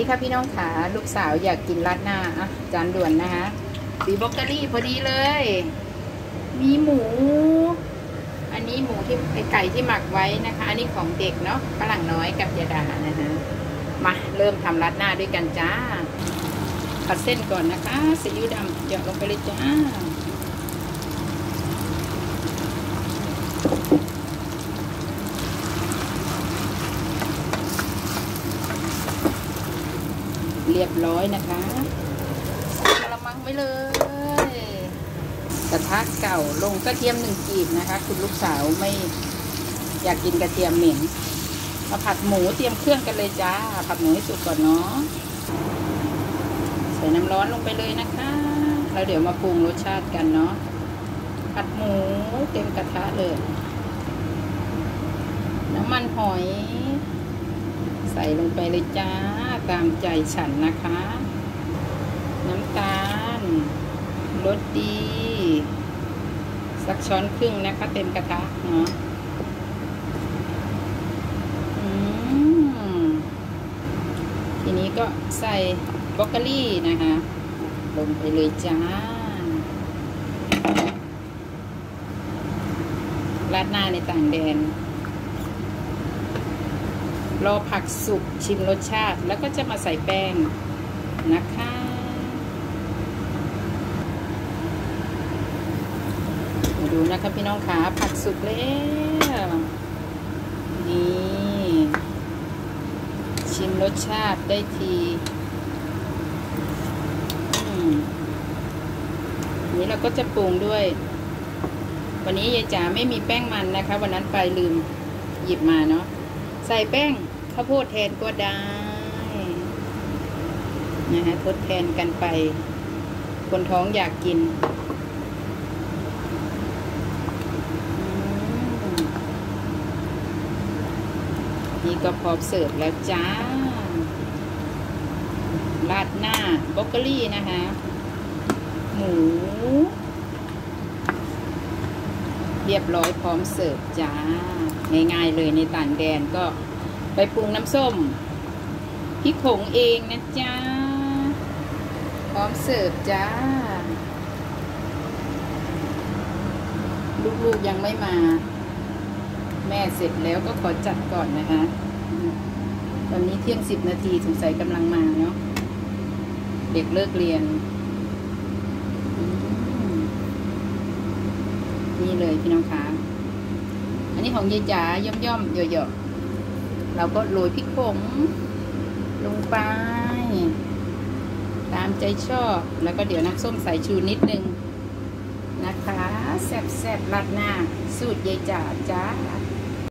ค่ะพี่น้องขาลูกสาวอยากกินราดหน้าอ่ะจานด่วนนะคะสีบล็อกเกอรี่พอดีเลยมีหมูอันนี้หมูที่ไก่ที่หมักไว้นะคะอันนี้ของเด็กเนาะฝรั่งน้อยกับยาดานะคะมาเริ่มทำราดหน้าด้วยกันจ้าผัดเส้นก่อนนะคะซีอิ๊วดำหยอดลงไปเลยจ้าเรียบร้อยนะคะใส่กระมังไว้เลยกระทะเก่าลงกระเทียม1 กีบนะคะคุณลูกสาวไม่อยากกินกระเทียมเหม็นมาผัดหมูเตรียมเครื่องกันเลยจ้าผัดหมูให้สุกก่อนเนาะใส่น้ำร้อนลงไปเลยนะคะแล้วเดี๋ยวมาปรุงรสชาติกันเนาะผัดหมูเต็มกระทะเลยน้ำมันหอยใส่ลงไปเลยจ้าตามใจฉันนะคะน้ำตาลรสดีสักช้อนครึ่งนะคะเต็มกระทะเนาะทีนี้ก็ใส่บรอกโคลีนะคะลงไปเลยจ้าราดหน้าในต่างแดนรอผักสุกชิมรสชาติแล้วก็จะมาใส่แป้งนะคะมาดูนะคะพี่น้องขาผักสุกแล้วนี่ชิมรสชาติได้ทีนี้เราก็จะปรุงด้วยวันนี้ยายจ๋าไม่มีแป้งมันนะคะวันนั้นไปลืมหยิบมาเนาะใส่แป้งข้าวโพดแทนก็ได้นะคะทดแทนกันไปคนท้องอยากกินนี่ก็พร้อมเสิร์ฟแล้วจ้าราดหน้าบรอกโคลีนะคะหมูเรียบร้อยพร้อมเสิร์ฟจ้าง่ายๆเลยในต่างแดนก็ไปปรุงน้ำส้มพริกผงเองนะจ้าพร้อมเสิร์ฟจ้าลูกๆยังไม่มาแม่เสร็จแล้วก็ขอจัดก่อนนะคะตอนนี้เที่ยง10 นาทีสงสัยกำลังมาเนาะเด็กเลิกเรียนนี่เลยพี่น้องคะอันนี้ของยายจ๋าย่อมๆเยอะๆเราก็โรยพริกผงลงไปตามใจชอบแล้วก็เดี๋ยวน้ำส้มสายชูนิดนึงนะคะแซ่บๆราดหน้าสูตรยายจ๋าจ้า